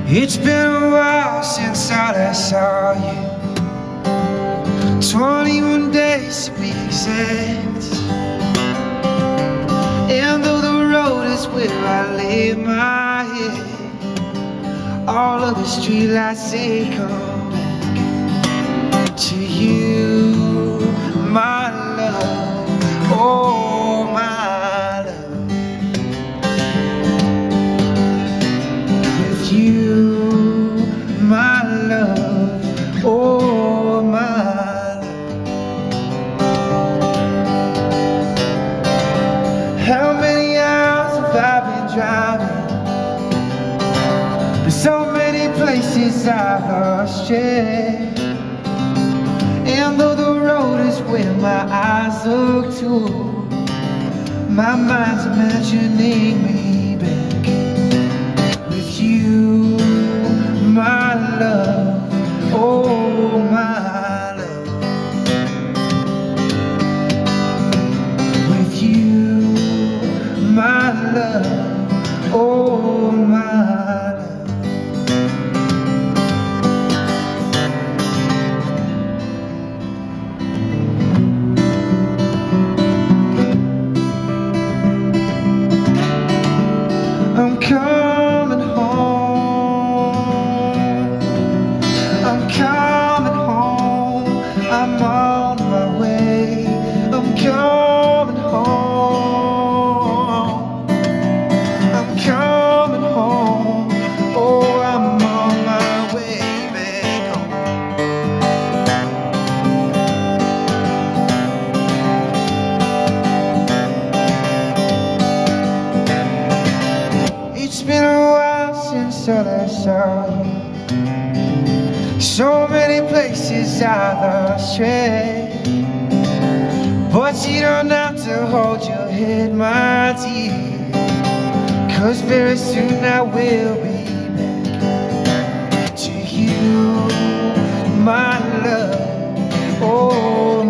It's been a while since I last saw you, 21 days to be exact. And though the road is where I lay my head, all of the streetlights say come back to you, my love, oh my love. With you, my love, oh my love. How many hours have I been driving? There's so many places I've lost track. And though the road is where my eyes look to, my mind's imagining me back with you, my love, oh my love. With you, my love, oh my love. I'm coming home, I'm coming home, I'm on my way, I'm coming home, I'm coming home, oh I'm on my way back home. It's been a while since I last saw you, so many places I've lost track, but you don't have to hold your head, my dear, 'cause very soon I will be back to you, my love, oh